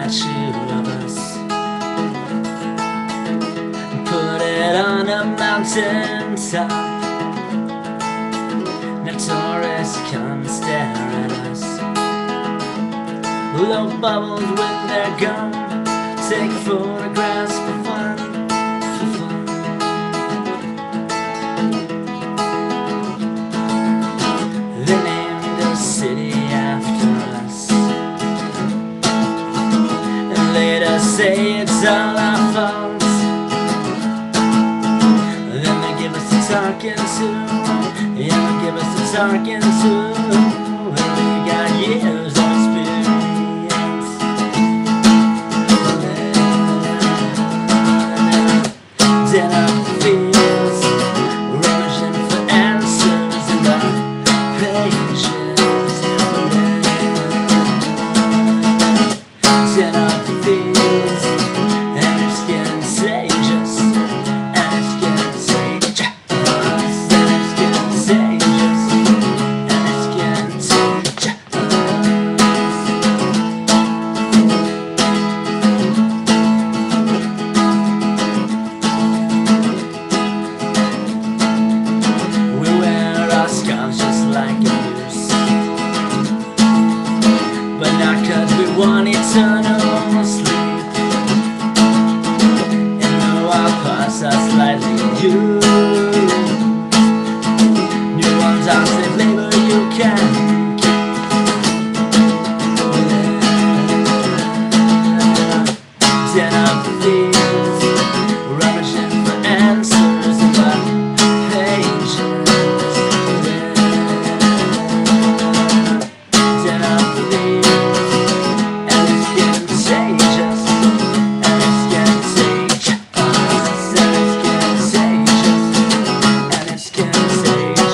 statue of us. Put it on a mountain top. Now tourists come stare at us. Blow bubbles with their gum. Take photographs for fun, for fun. They named a city after us, and later say it's all our fault. Then they give us a talking to, yeah, they give us a talking to, and we got years of experience. Dead up fields, rushing for answers in the pages. Dead up fields, and it's contagious, and it's contagious, and it's contagious, and it's contagious. We wear our scars just like a noose, but not 'cause we want eternal sleep. And though our parts are slightly used, new ones are safe labor you can keep. Dead up fields, rummaging for answers in the pages. Dead up fields, and it's contagious, and it's contagious, and it's contagious, and it's contagious.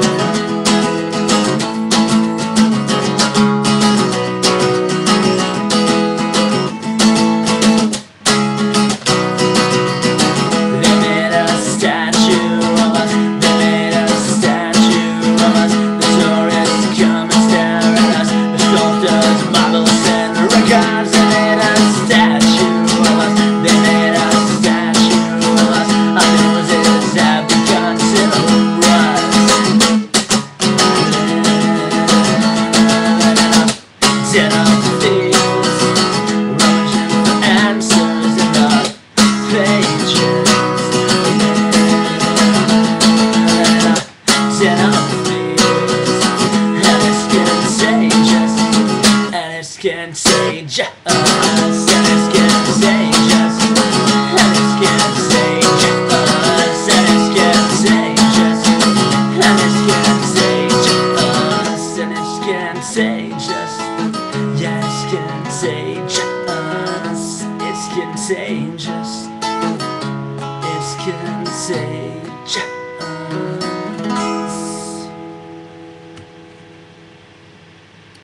They made a statue of us, they made a statue of us. The tourists come and stare at us. The sculptors, models, and records. They made a statue of us, they made a statue of us. Our noses have begun to rust. Dead up fields, rummaging for answers in the pages. Dead up fields, and it's contagious, and it's contagious, and it's contagious, and it's contagious, and it's contagious, and it's contagious, and it's contagious. Yeah, it's contagious, it's contagious.